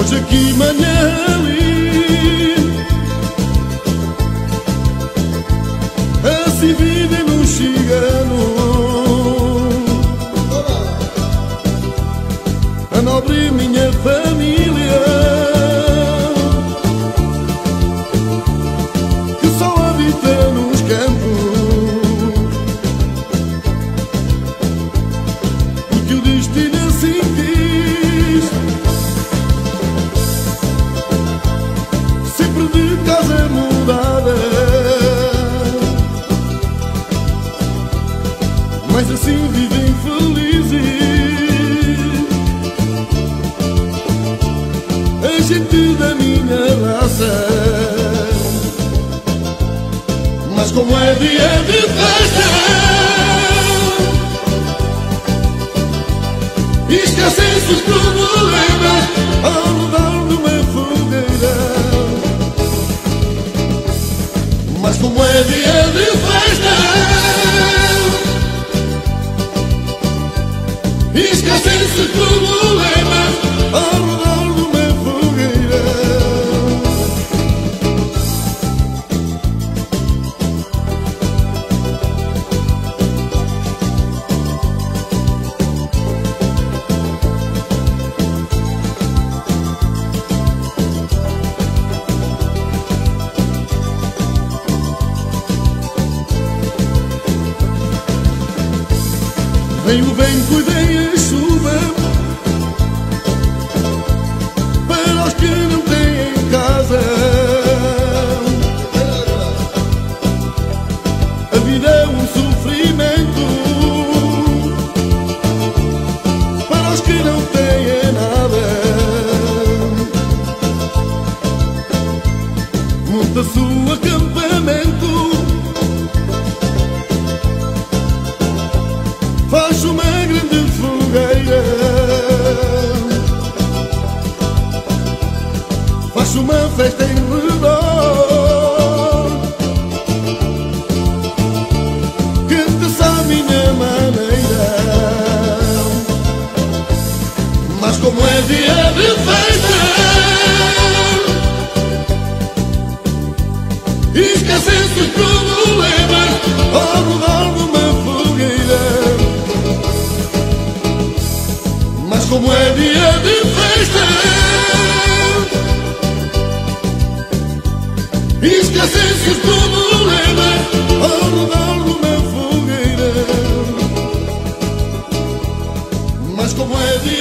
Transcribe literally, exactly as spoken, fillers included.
hoje aqui, manhã ali, assim vivem no chigano a nobre minha família, que só habita nos campos, porque o destino assim quis, sempre de casa mudada, mas assim vivem felizes. A gente da minha raça, mas como é dia de festa, esquecem-se os problemas ao redor de uma fogueira. Mas como é dia de festa, esquecem-se os problemas ao redor de uma vem o vento e vem a chuva para os que não têm casa. A vida é um sofrimento para os que não têm nada. Monta-se o acampamento, faz uma grande fogueira, faz uma festa em redor, canta-se à minha maneira. Mas como é dia de festa, esquecem-se os problemas ao redor de uma fogueira. Mas como é dia de festa, esquecem-se os problemas ao redor de uma fogueira. Mas como é dia